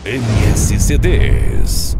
MS CDs.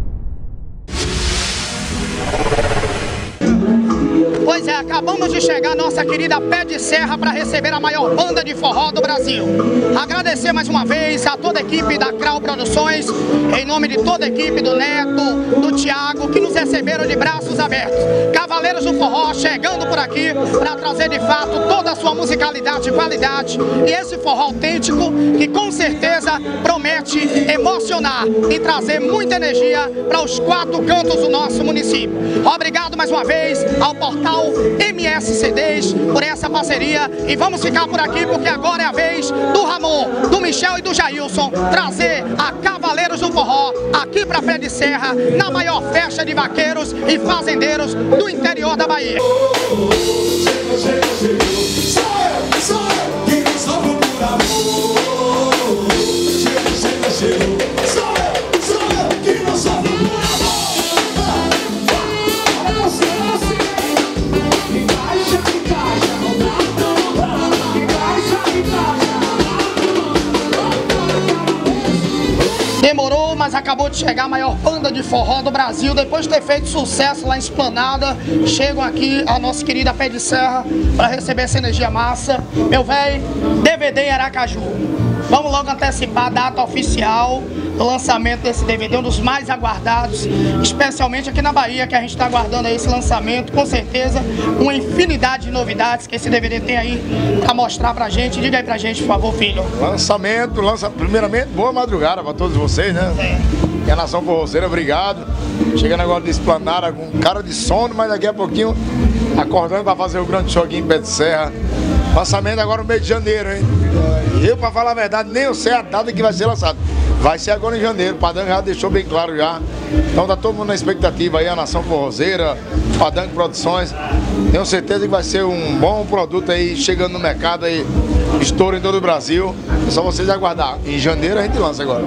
Pois é, acabamos de chegar nossa querida Pé de Serra para receber a maior banda de forró do Brasil. Agradecer mais uma vez a toda a equipe da Crau Produções, em nome de toda a equipe do Neto, do Thiago, que nos receberam de braços abertos. Cavaleiros do Forró chegando por aqui para trazer de fato toda a sua musicalidade e qualidade. E esse forró autêntico que com certeza promete emocionar e trazer muita energia para os 4 cantos do nosso município. Obrigado mais uma vez ao portal MS CDs por essa parceria e vamos ficar por aqui porque agora é a vez do Ramon, do Michel e do Jailson trazer a Cavaleiros do Forró aqui para Pé de Serra na maior festa de vaqueiros e fazendeiros do interior da Bahia. Demorou, mas acabou de chegar a maior banda de forró do Brasil. Depois de ter feito sucesso lá em Esplanada, chegam aqui a nossa querida Pé de Serra para receber essa energia massa. Meu velho, DVD em Aracaju. Vamos logo antecipar a data oficial do lançamento desse DVD, um dos mais aguardados, especialmente aqui na Bahia, que a gente está aguardando aí esse lançamento. Com certeza, uma infinidade de novidades que esse DVD tem aí para mostrar pra gente. Diga aí pra gente, por favor, filho. Primeiramente, boa madrugada para todos vocês, né? E a Nação Forrozeira, obrigado. Chegando agora de Esplanada com cara de sono, mas daqui a pouquinho acordando para fazer o grande show aqui em Pé de Serra. Lançamento agora no mês de janeiro, hein? Eu, para falar a verdade, nem eu sei a data que vai ser lançado. Vai ser agora em janeiro, o Padango já deixou bem claro já. Então tá todo mundo na expectativa aí, a Nação Forrozeira, Padango Produções. Tenho certeza que vai ser um bom produto aí, chegando no mercado aí, estouro em todo o Brasil. É só vocês aguardar. Em janeiro a gente lança agora.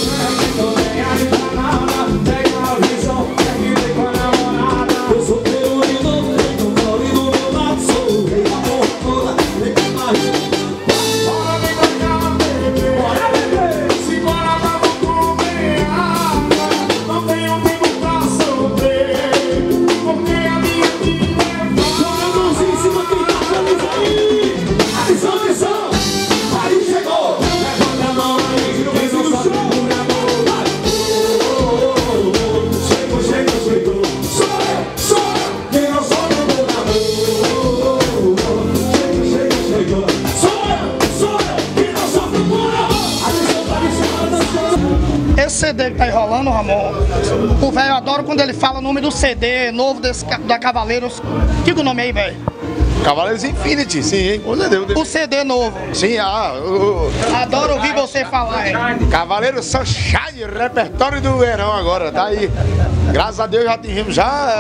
Esse CD que tá enrolando, Ramon, o velho adora quando ele fala o nome do CD novo da Cavaleiros. Diga o nome aí, velho. Cavaleiros Infinity, sim, hein? O CD novo. Sim, Adoro ouvir você falar, hein? Cavaleiros Sunshine, repertório do verão agora, tá aí. Graças a Deus já atingimos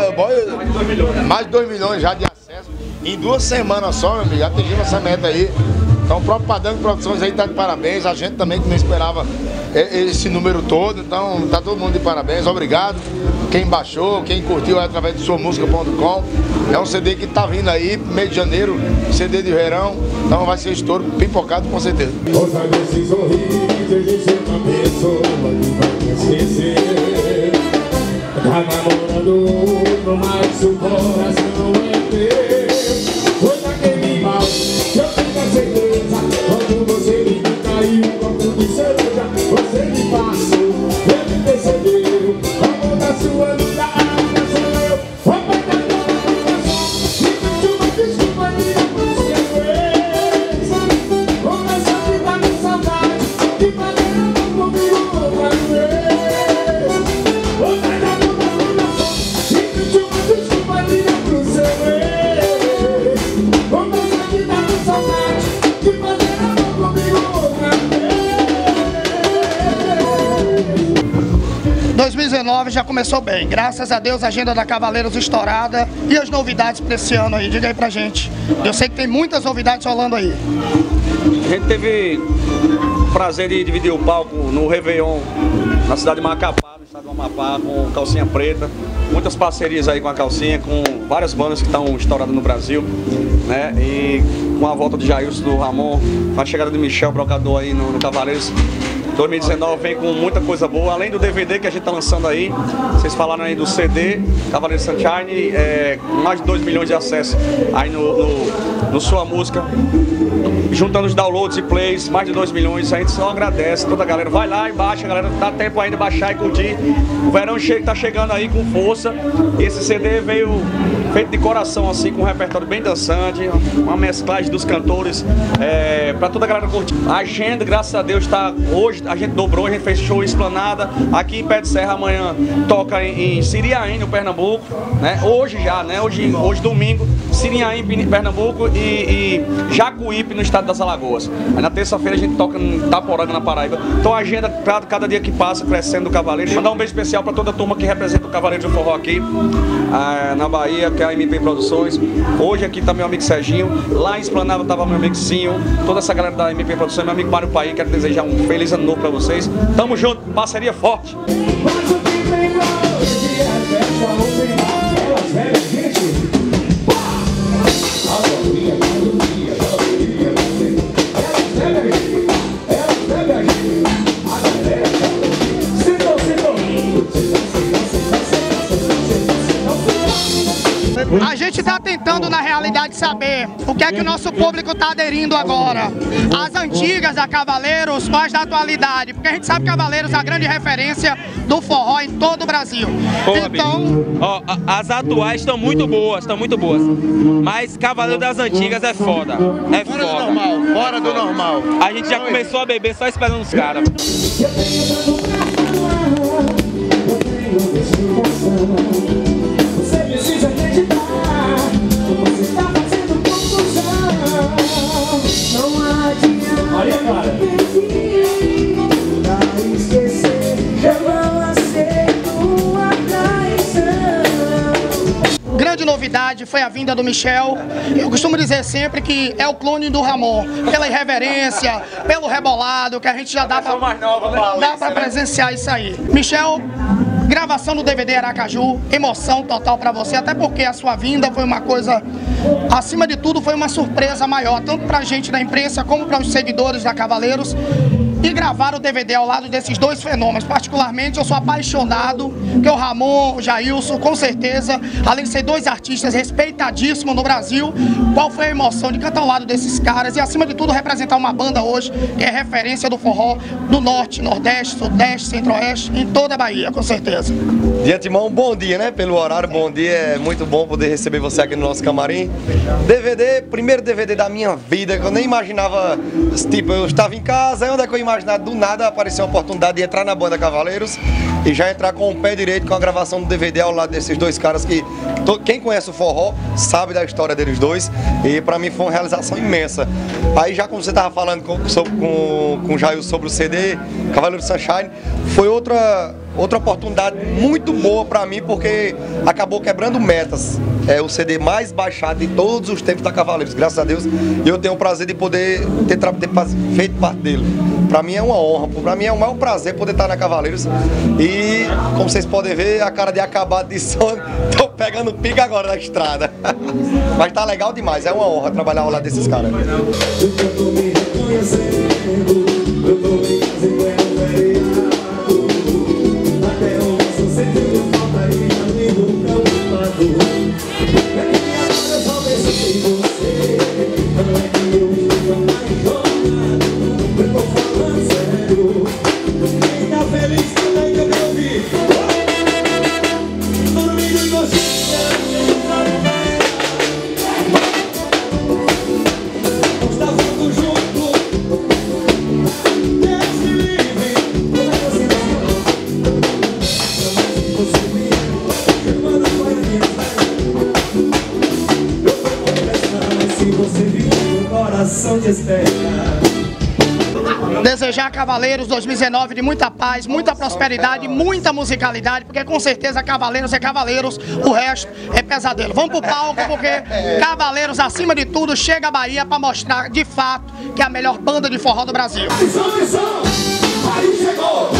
mais de 2 milhões já de acesso. Em 2 semanas só, meu amigo, já atingimos essa meta aí. Então o próprio Padango Produções aí tá de parabéns, a gente também que não esperava esse número todo, então tá todo mundo de parabéns, obrigado. Quem baixou, quem curtiu através do suamusica.com. É um CD que tá vindo aí, mês de janeiro, CD de verão, então vai ser estouro pipocado com certeza. Ouça desse sorriso, existe uma pessoa que vai me esquecer. Tá namorando outro, mas o coração é teu. Foi naquele mal, eu tenho a certeza. Quando você me caiu, um copo de cerveja, você me passou, eu me percebeu. Amor da sua vida, a sou eu. Vai pagar meu coração, me pediu uma desculpa minha por ser vez. Começa a ficar com saudade, de fazer amor comigo outra vez. Vai pagar meu coração, me pediu uma desculpa minha por ser vez. Começa a ficar com saudade, de fazer amor comigo outra vez. 2019 já começou bem, graças a Deus a agenda da Cavaleiros estourada. E as novidades para esse ano aí, diga aí pra gente. Eu sei que tem muitas novidades rolando aí. A gente teve o prazer de dividir o palco no Réveillon, na cidade de Macapá, no estado do Amapá, com Calcinha Preta. Muitas parcerias aí com a Calcinha, com várias bandas que estão estouradas no Brasil, né? E com a volta de Jailson, do Ramon, com a chegada de Michel Brocador aí no Cavaleiros, 2019 vem com muita coisa boa, além do DVD que a gente está lançando aí. Vocês falaram aí do CD, Cavaleiro Sunshine, mais de 2 milhões de acessos aí no sua música. Juntando os downloads e plays, mais de 2 milhões, a gente só agradece, toda a galera. Vai lá e baixa, galera, dá tempo ainda de baixar e curtir. O verão tá chegando aí com força. Esse CD veio feito de coração, assim, com um repertório bem dançante, uma mesclagem dos cantores, pra toda a galera curtir. A agenda, graças a Deus, hoje a gente dobrou, a gente fez show em Esplanada, aqui em Pé de Serra, amanhã toca em Siriaí, no Pernambuco, né? Hoje já, né? Hoje domingo, Siriaí, em Pernambuco e Jacuípe, no estado das Alagoas. Aí na terça-feira a gente toca em Itaporanga, na Paraíba. Então a agenda, cada dia que passa, crescendo do Cavaleiro. Mandar um beijo especial para toda a turma que representa o Cavaleiro do Forró aqui, na Bahia, que é a MP Produções. Hoje aqui tá meu amigo Serginho, lá em Esplanada tava meu amigo Cinho, toda essa galera da MP Produções, meu amigo Mário Paí, quero desejar um feliz ano novo para vocês. Tamo junto, parceria forte. A gente está tentando, na realidade, saber o que é que o nosso público está aderindo agora. As antigas da Cavaleiros com as da atualidade. Porque a gente sabe que Cavaleiros é a grande referência do forró em todo o Brasil. Então, ó, as atuais estão muito boas, mas Cavaleiro das antigas é foda. É foda. Fora do normal, fora do normal. A gente já começou a beber só esperando os caras. Você precisa acreditar, você está fazendo confusão. Não adianta. Olha, cara. Pra esquecer, eu não aceito a traição. grande novidade foi a vinda do Michel. Eu costumo dizer sempre que é o clone do Ramon, pela irreverência, pelo rebolado, que a gente já dá pra presenciar isso aí. Michel, gravação do DVD Aracaju, emoção total pra você, até porque a sua vinda foi uma coisa, acima de tudo, foi uma surpresa maior, tanto pra gente da imprensa como para os seguidores da Cavaleiros. E gravar o DVD ao lado desses dois fenômenos. Particularmente, eu sou apaixonado, que o Ramon, o Jailson, com certeza, além de ser dois artistas respeitadíssimos no Brasil, qual foi a emoção de cantar ao lado desses caras e, acima de tudo, representar uma banda hoje que é referência do forró do Norte, Nordeste, Sudeste, Centro-Oeste, em toda a Bahia, com certeza. De antemão, bom dia, né? Pelo horário, bom dia. É muito bom poder receber você aqui no nosso camarim. DVD, primeiro DVD da minha vida, que eu nem imaginava, tipo, eu estava em casa, aí onde é que eu imaginava? Do nada apareceu a oportunidade de entrar na banda Cavaleiros e já entrar com o pé direito com a gravação do DVD ao lado desses dois caras que quem conhece o forró sabe da história deles dois, e pra mim foi uma realização imensa. Aí já como você tava falando com o Jair sobre o CD Cavaleiro Sunshine, foi outra oportunidade muito boa pra mim, porque acabou quebrando metas. É o CD mais baixado de todos os tempos da Cavaleiros, graças a Deus, e eu tenho o prazer de poder ter feito parte dele. Pra mim é uma honra, pra mim é o maior prazer poder estar na Cavaleiros. E como vocês podem ver, a cara de acabado de sono, tô pegando pica agora na estrada. Mas tá legal demais, é uma honra trabalhar ao lado desses caras. Eu tô me reconhecendo, eu tô me fazendo feriado. Até onde eu sou sentindo falta e amigo preocupado. É que agora eu só pensei em você, não é que eu estou apaixonado. Eu tô falando sério, quem tá feliz também que eu me ouvi. Dormindo em você, estamos juntos. Deus me livre, como é que você me ama? Chamando para mim. Eu tô conversando, se você viu, o coração te espera. Desejar a Cavaleiros 2019 de muita paz, muita prosperidade, muita musicalidade, porque com certeza Cavaleiros é Cavaleiros, o resto é pesadelo. Vamos pro palco, porque Cavaleiros, acima de tudo, chega à Bahia para mostrar de fato que é a melhor banda de forró do Brasil. Atenção, atenção! Aí chegou!